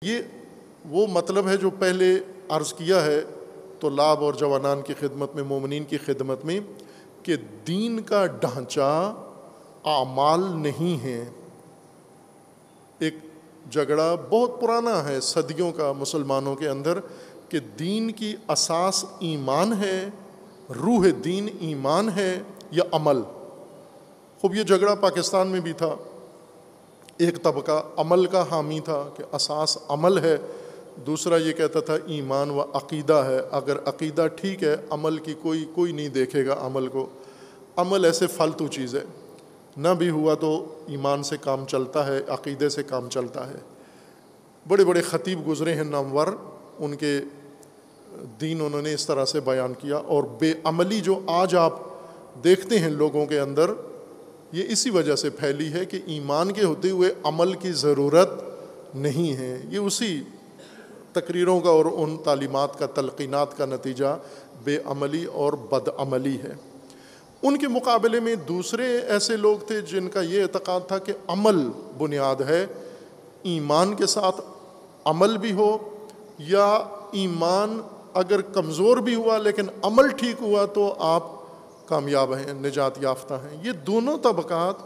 یہ وہ مطلب ہے جو پہلے عرض کیا ہے طلاب اور جوانان کی خدمت میں، مومنین کی خدمت میں، کہ دین کا ڈھانچہ اعمال نہیں ہے۔ ایک جھگڑا بہت پرانا ہے، صدیوں کا مسلمانوں کے اندر، کہ دین کی اساس ایمان ہے، روح دین ایمان ہے یا عمل۔ خوب یہ جھگڑا پاکستان میں بھی تھا، ایک طبقہ عمل کا حامی تھا کہ اساس عمل ہے، دوسرا یہ کہتا تھا ایمان و عقیدہ ہے، اگر عقیدہ ٹھیک ہے عمل کی کوئی نہیں دیکھے گا عمل کو، عمل ایسے فالتو چیز ہے، نہ بھی ہوا تو ایمان سے کام چلتا ہے، عقیدے سے کام چلتا ہے۔ بڑے بڑے خطیب گزرے ہیں نامور، ان کے دین انہوں نے اس طرح سے بیان کیا، اور بے عملی جو آج آپ دیکھتے ہیں لوگوں کے اندر، یہ اسی وجہ سے پھیلی ہے کہ ایمان کے ہوتے ہوئے عمل کی ضرورت نہیں ہے۔ یہ اسی تقریروں کا اور ان تعلیمات کا، تلقینات کا نتیجہ بے عملی اور بد عملی ہے۔ ان کے مقابلے میں دوسرے ایسے لوگ تھے جن کا یہ اعتقاد تھا کہ عمل بنیاد ہے، ایمان کے ساتھ عمل بھی ہو، یا ایمان اگر کمزور بھی ہوا لیکن عمل ٹھیک ہوا تو آپ کامیاب ہیں، نجات یافتہ ہیں۔ یہ دونوں طبقات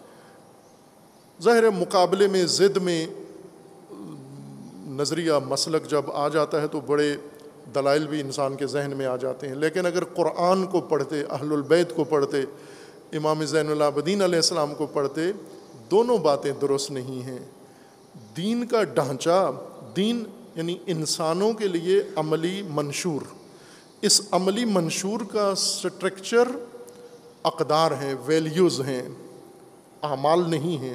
ظاہر مقابلے میں، ضد میں، نظریہ مسلک جب آ جاتا ہے تو بڑے دلائل بھی انسان کے ذہن میں آ جاتے ہیں، لیکن اگر قرآن کو پڑھتے، اہل البیت کو پڑھتے، امام زین العابدین علیہ السلام کو پڑھتے، دونوں باتیں درست نہیں ہیں۔ دین کا ڈھانچہ، دین یعنی انسانوں کے لیے عملی منشور، اس عملی منشور کا سٹرکچر اقدار ہیں، ویلیوز ہیں، اعمال نہیں ہیں،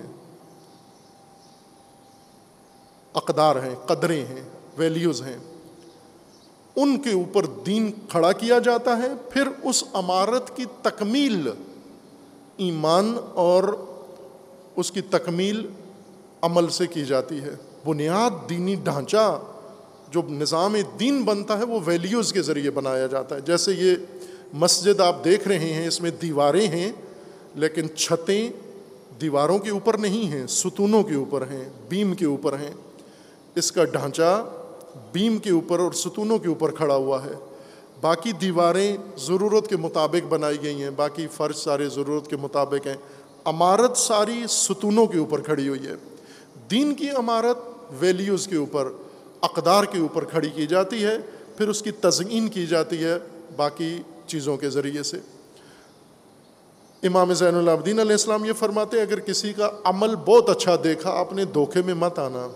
اقدار ہیں، قدریں ہیں، ویلیوز ہیں۔ ان کے اوپر دین کھڑا کیا جاتا ہے، پھر اس عمارت کی تکمیل ایمان اور اس کی تکمیل عمل سے کی جاتی ہے۔ بنیاد دینی ڈھانچہ جو نظام دین بنتا ہے وہ ویلیوز کے ذریعے بنایا جاتا ہے۔ جیسے یہ مسجد آپ دیکھ رہے ہیں، اس میں دیواریں ہیں لیکن چھتیں دیواروں کے اوپر نہیں ہیں، ستونوں کے اوپر ہیں، بیم کے اوپر ہیں۔ اس کا ڈھانچہ بیم کے اوپر اور ستونوں کے اوپر کھڑا ہوا ہے۔ باقی دیواریں ضرورت کے مطابق بنائی گئی ہیں، باقی فرش سارے ضرورت کے مطابق ہیں، عمارت ساری ستونوں کے اوپر کھڑی ہوئی ہے۔ دین کی عمارت ویلیوز کے اوپر، اقدار کے اوپر کھڑی کی جاتی ہے، پھر اس کی تزئین کی جاتی ہے باقی چیزوں کے ذریعے سے۔ امام زین العابدین علیہ السلام یہ فرماتے ہیں اگر کسی کا عمل بہت اچھا دیکھا، آپ نے دھوکے میں مت آنا۔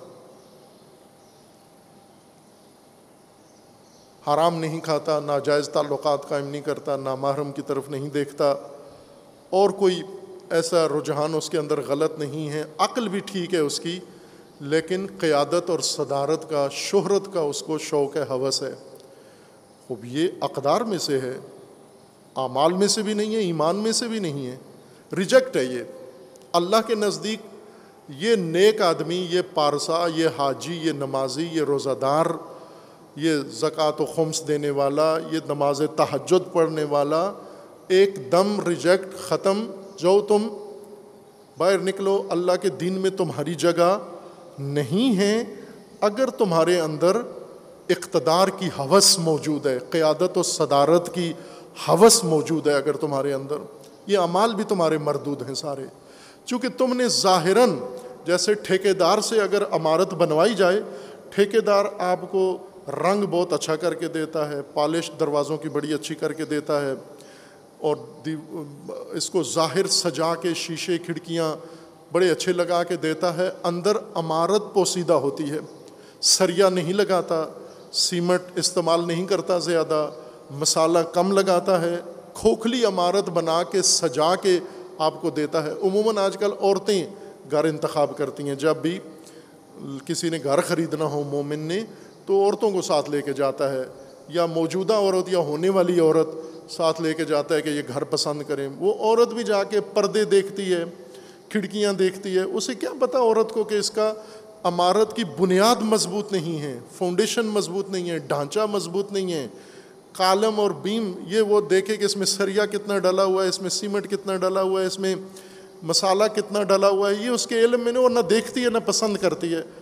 حرام نہیں کھاتا، ناجائز تعلقات قائم نہیں کرتا، نامحرم کی طرف نہیں دیکھتا، اور کوئی ایسا رجحان اس کے اندر غلط نہیں ہے، عقل بھی ٹھیک ہے اس کی، لیکن قیادت اور صدارت کا، شہرت کا اس کو شوق ہے، ہوس ہے۔ خوب یہ اقدار میں سے ہے، اعمال میں سے بھی نہیں ہے، ایمان میں سے بھی نہیں ہے، ریجیکٹ ہے یہ۔ اللہ کے نزدیک یہ نیک آدمی، یہ پارسا، یہ حاجی، یہ نمازی، یہ روزہ دار، یہ زکوٰۃ و خمس دینے والا، یہ نماز تہجد پڑھنے والا، ایک دم ریجیکٹ، ختم، جو تم باہر نکلو، اللہ کے دین میں تمہاری جگہ نہیں ہے۔ اگر تمہارے اندر اقتدار کی ہوس موجود ہے، قیادت و صدارت کی ہوس موجود ہے اگر تمہارے اندر، یہ اعمال بھی تمہارے مردود ہیں سارے، چونکہ تم نے ظاہراً، جیسے ٹھیکیدار سے اگر عمارت بنوائی جائے، ٹھیکیدار آپ کو رنگ بہت اچھا کر کے دیتا ہے، پالش دروازوں کی بڑی اچھی کر کے دیتا ہے، اور اس کو ظاہر سجا کے شیشے کھڑکیاں بڑے اچھے لگا کے دیتا ہے، اندر عمارت پوسیدہ ہوتی ہے، سریا نہیں لگاتا، سیمنٹ استعمال نہیں کرتا، زیادہ مسالہ کم لگاتا ہے، کھوکھلی عمارت بنا کے سجا کے آپ کو دیتا ہے۔ عموماً آج کل عورتیں گھر انتخاب کرتی ہیں، جب بھی کسی نے گھر خریدنا ہو مومن نے تو عورتوں کو ساتھ لے کے جاتا ہے، یا موجودہ عورت یا ہونے والی عورت ساتھ لے کے جاتا ہے کہ یہ گھر پسند کریں۔ وہ عورت بھی جا کے پردے دیکھتی ہے، کھڑکیاں دیکھتی ہے، اسے کیا پتہ عورت کو کہ اس کا عمارت کی بنیاد مضبوط نہیں ہے، فاؤنڈیشن مضبوط نہیں ہے، ڈھانچہ مضبوط نہیں ہے، کالم اور بیم یہ وہ دیکھے کہ اس میں سریا کتنا ڈلا ہوا ہے، اس میں سیمنٹ کتنا ڈلا ہوا ہے، اس میں مسالہ کتنا ڈلا ہوا ہے، یہ اس کے علم میں نہیں، اور نہ دیکھتی ہے نہ پسند کرتی ہے۔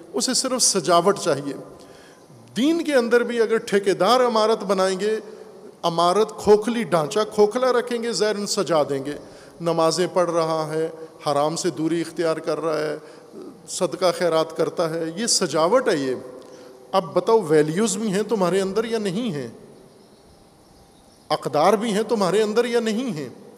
اسے صرف سجاوٹ چاہیے۔ دین کے اندر بھی اگر ٹھیکیدار عمارت بنائیں گے، عمارت کھوکھلی ڈھانچہ کھوکھلا رکھیں گے، ظاہراً سجا دیں گے، نمازیں پڑھ رہا ہے، حرام سے دوری اختیار کر رہا ہے، صدقہ خیرات کرتا ہے، یہ سجاوٹ ہے یہ۔ اب بتاؤ ویلیوز بھی ہیں تمہارے اندر یا نہیں ہیں؟ اقدار بھی ہیں تمہارے اندر یا نہیں ہیں؟